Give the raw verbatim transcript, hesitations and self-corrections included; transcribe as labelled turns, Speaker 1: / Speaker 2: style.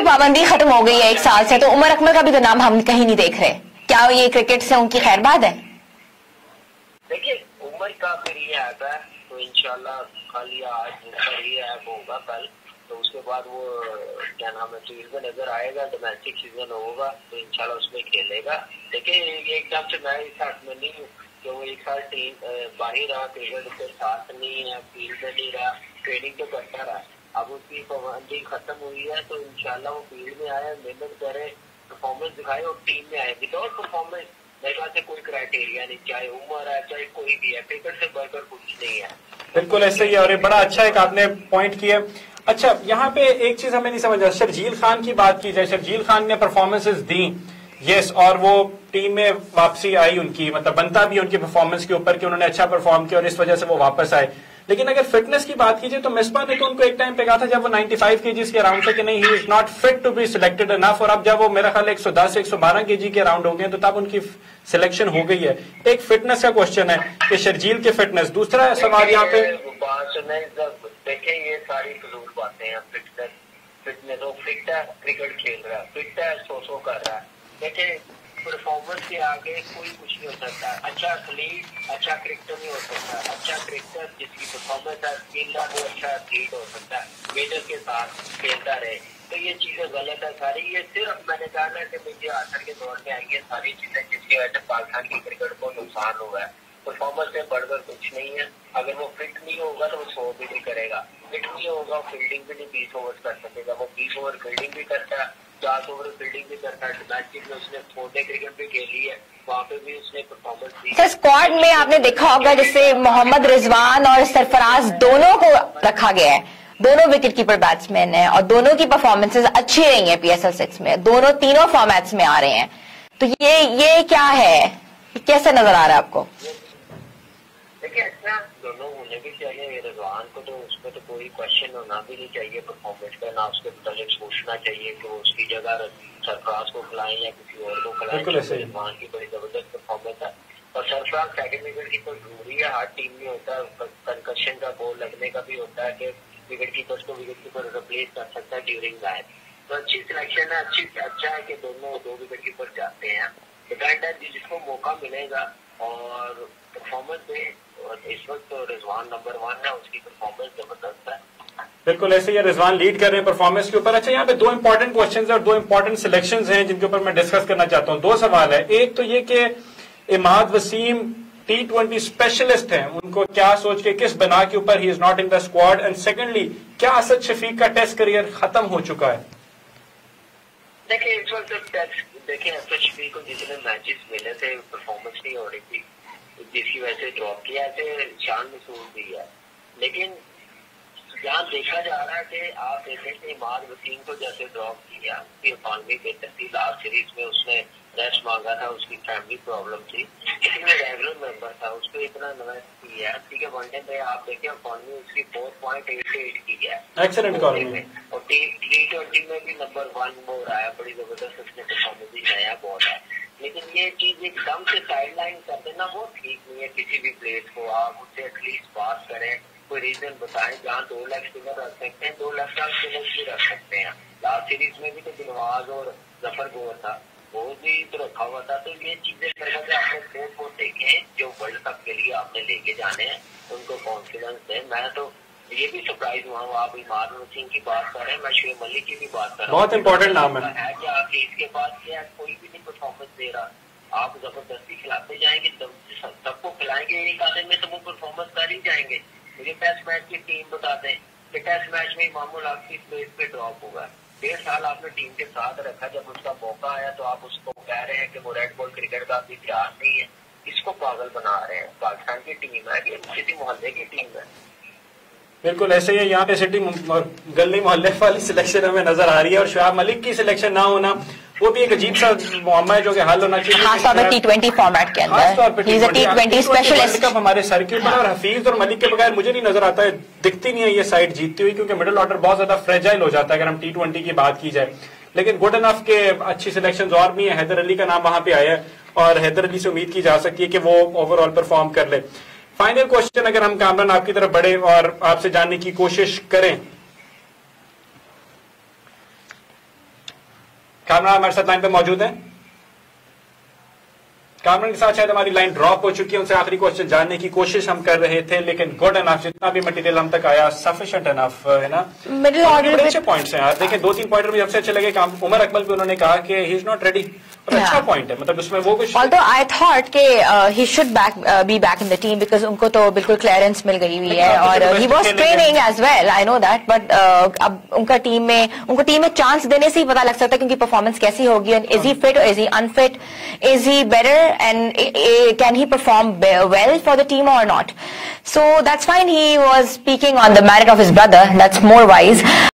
Speaker 1: पे पाबंदी खत्म हो गई है एक साल से, तो उमर अकमल का भी तो नाम हम कहीं नहीं देख रहे, क्या ये क्रिकेट से उनकी खैरबाद है?
Speaker 2: देखिए उमर का फिर ये आता है तो इंशाल्लाह कल या आज ये ऐप होगा कल, तो उसके बाद वो क्या नाम है फील्ड में नजर आएगा, डोमेस्टिक सीजन होगा तो इंशाल्लाह उसमें खेलेगा। देखिए ये एकदम से मैं इस साथ में नहीं हूँ कि वो एक साल टीम बाहर रहा, क्रिकेट के साथ नहीं है, फील्ड में नहीं रहा, ट्रेनिंग तो करता रहा। अब उसकी पाबंदी खत्म हुई है तो इंशाल्लाह वो फील्ड में आए, मेहनत करे, परफॉर्मेंस दिखाए और टीम में आए। विदाउट परफॉर्मेंस मेरे ख्याल से कोई क्राइटेरिया नहीं, चाहे उम्र है चाहे कोई भी है, क्रिकेट से बढ़कर कुछ नहीं है।
Speaker 3: बिल्कुल ऐसे ही है और ये बड़ा अच्छा एक आपने पॉइंट किया। अच्छा यहाँ पे एक चीज हमें नहीं समझ आ, शर्जील खान की बात की जाए, शर्जील खान ने परफॉर्मेंसेस दी यस, और वो टीम में वापसी आई उनकी, मतलब बनता भी उनकी परफॉर्मेंस के ऊपर कि उन्होंने अच्छा परफॉर्म किया और इस वजह से वो वापस आए। लेकिन अगर फिटनेस की बात कीजिए तो मिसबा ने तो उनको एक टाइम पे कहा था जब वो पचानवे केजीज के अराउंड थे कि नहीं he is not fit to be selected enough, और अब जब वो मेरा ख्याल एक सौ दस एक सौ बारह केजी के अराउंड हो गए तो तब उनकी सिलेक्शन हो गई है। एक फिटनेस का क्वेश्चन है कि शर्जील की फिटनेस। दूसरा सवाल यहाँ पे
Speaker 2: देखिए ये सारी फजूल बातें हैं, फिटनेस फिटनेस वो फिट है, क्रिकेट खेल रहा है, फिट है, सो सो कर रहा है। देखिए परफॉर्मेंस के आगे कोई कुछ नहीं हो सकता। अच्छा एथलीट अच्छा क्रिकेटर नहीं हो सकता, अच्छा क्रिकेटर जिसकी परफॉर्मेंस है, स्किल है, वो अच्छा एथलीट हो सकता है, मेडल के साथ खेलता रहे। तो ये चीजें गलत है सारी। ये सिर्फ मैंने जाना कि मुझे आखिर के दौर में आई है सारी चीजें जिसकी वजह से पाकिस्तान की क्रिकेट को नुकसान हुआ है। परफॉर्मेंस से बढ़कर कुछ नहीं है। अगर वो फिट नहीं होगा तो वो सौ भी नहीं करेगा, फिट नहीं होगा फील्डिंग भी नहीं बीस ओवर कर सकेगा। वो बीस ओवर फील्डिंग भी करता है, चार ओवर फील्डिंग भी करता है। डोमेस्टिक में उसने फोर-डे क्रिकेट भी खेली है, वहाँ पे भी उसने परफॉर्मेंस दी।
Speaker 1: सर स्क्वाड में आपने देखा होगा जिससे मोहम्मद रिजवान और सरफराज दोनों को रखा गया है, दोनों विकेट कीपर बैट्समैन हैं और दोनों की परफॉर्मेंसेज अच्छी रही हैं पीएसएल सिक्स में, दोनों तीनों फॉर्मेट्स में आ रहे हैं। तो ये ये क्या है, कैसे नजर आ रहा है आपको?
Speaker 2: देखिए अच्छा दोनों होने भी चाहिए, रिजवान को तो उसमें तो कोई क्वेश्चन होना भी नहीं चाहिए परफॉर्मेंस का, ना उसके मुताबिक सोचना चाहिए कि उसकी जगह सरफराज को खिलाएं या किसी और को खिलाएं। रिजवान की बड़ी जबरदस्त परफॉर्मेंस है और सरफराज सेकंड विकेट कीपर जरूरी है, हर टीम में होता है। कंकशन का बॉल लगने का भी होता है कि विकेट कीपर को विकेट कीपर रिप्लेस कर सकता है ड्यूरिंग मैच। तो अच्छी सिलेक्शन है, अच्छी अच्छा है कि दोनों दो विकेट कीपर जाते हैं। डिपेंड है जिसको मौका मिलेगा और परफॉर्मेंस दे। और इस वक्त तो रिजवान नंबर वन है, उसकी परफॉर्मेंस जबरदस्त है।
Speaker 3: बिल्कुल ऐसे ही रिजवान लीड कर रहे हैं परफॉर्मेंस के ऊपर। अच्छा यहाँ पे दो इंपॉर्टेंट क्वेश्चंस हैं और दो इंपॉर्टेंट सिलेक्शंस हैं जिनके ऊपर मैं डिस्कस करना चाहता हूँ। दो सवाल है, एक तो ये कि Imad Wasim T twenty specialist हैं, उनको क्या सोच के किस बना के ऊपर he is not in the squad, and secondly क्या असद शफीक का टेस्ट करियर खत्म हो चुका है?
Speaker 2: देखिए इस वक्त देखिए असद शफीक को जितने मैचेस मिले थे परफॉर्मेंस नहीं हो रही थी, जिसकी वजह से ड्रॉप किया है, शान महसूस भी है। लेकिन यहाँ देखा जा रहा है कि आप देखें कि इमाद वसीम को जैसे ड्रॉप किया, उसकी इकॉनमी बेहतर थी, लास्ट सीरीज में उसने रेस्ट मांगा था, उसकी फैमिली प्रॉब्लम थी, लेकिन वो रेगुलर मेंबर था, उसको इतना इन्वेस्ट किया है। ठीक है वनडे पे आप देखें इकॉनमी उसकी फोर पॉइंट एट एट की है
Speaker 3: एक्सीलेंट इकॉनमी,
Speaker 2: और टी ट्वेंटी में भी नंबर वन वो रहा है, बड़ी जबरदस्त उसने परफॉर्मेंस भी नया बॉल है। लेकिन ये चीज एकदम से साइडलाइन कर देना वो ठीक नहीं है। किसी भी प्लेस को आप उससे एटलीस्ट पास करें, कोई रीजन बताएं जहाँ दो लेग स्पिनर रख सकते हैं, दो लेफ्ट आर्म स्पिनर भी रख सकते हैं। लास्ट सीरीज में भी तो दिलवाज और जफर गोर था, वो भी तो रखा हुआ था। तो ये चीजें करके आपने प्लेयर को देखें जो वर्ल्ड कप के लिए आपने लेके जाने हैं, उनको कॉन्फिडेंस दें। मैं तो ये भी सरप्राइज हुआ हूँ, आप इमाद वसीम की बात कर रहे हैं, मैं शुएब मलिक की भी बात कर रहा हूँ।
Speaker 3: बहुत इंपॉर्टेंट नाम है
Speaker 2: कि आप इसके बाद क्या कोई भी नहीं परफॉर्मेंस दे रहा, आप जबरदस्ती खिलाते जाएंगे, सबको खिलाएंगे, एक आधे में तो वो परफॉर्मेंस कर ही जाएंगे। मुझे टेस्ट मैच की टीम बता दें कि टेस्ट मैच में मामूल आपकी प्लेस पे ड्रॉप होगा। डेढ़ साल आपने टीम के साथ रखा, जब उसका मौका आया तो आप उसको कह रहे हैं कि वो रेड बॉल क्रिकेट का अभी तैयार नहीं है। इसको पागल बना रहे हैं। पाकिस्तान की टीम है कि किसी मोहल्ले की टीम है?
Speaker 3: बिल्कुल ऐसे ही है। यहाँ पे सिटी गली मोहल्ले वाली सिलेक्शन हमें नजर आ रही है और शुएब मलिक की सिलेक्शन ना होना वो भी एक अजीब सा मुअम्मा है जो कि हल होना चाहिए,
Speaker 1: खासतौर पर टी ट्वेंटी फॉर्मेट के अंदर। He is a T twenty specialist
Speaker 3: हमारे सर के ऊपर। और हफीज और मलिक के बगैर मुझे नहीं नजर आता है, दिखती नहीं है ये साइड जीतती हुई, क्योंकि मिडिल ऑर्डर बहुत ज्यादा फ्रेजाइल हो जाता है अगर हम टी ट्वेंटी की बात की जाए। लेकिन गुड इनफ के अच्छी सिलेक्शन और भी है। हैदर अली का नाम वहां पे आया है और हैदर अली से उम्मीद की जा सकती है कि वो ओवरऑल परफॉर्म कर ले। फाइनल क्वेश्चन अगर हम कामरान आपकी तरफ बढ़े और आपसे जानने की कोशिश करें कामरान हमारे साथ लाइन पे मौजूद है। कामरान के साथ शायद हमारी लाइन ड्रॉप हो चुकी है, उनसे आखिरी क्वेश्चन जानने की कोशिश हम कर रहे थे, लेकिन गुड एनफ, जितना भी मटेरियल हम तक आया सफिशिएंट एनफ है ना।
Speaker 1: मिडिल ऑर्डर
Speaker 3: अच्छे पॉइंट्स हैं यार, देखिए दो तीन पॉइंट मुझे सबसे अच्छे लगे। उमर अकमल भी उन्होंने कहा कि ही इज नॉट रेडी, और अच्छा पॉइंट है, मतलब उसमें वो कुछ।
Speaker 1: Although I thought कि he should back uh, be back in the team because उनको तो बिल्कुल क्लियरेंस मिल गई हुई है, और he was training as well, I know that, but uh, अब उनका टीम में उनको टीम में चांस देने से ही पता लग सकता है कि उनकी परफॉर्मेंस कैसी होगी, and is he fit or is he unfit, is he better and can he perform well for the team or not. So that's fine, he was speaking on the merit of his brother, that's more wise.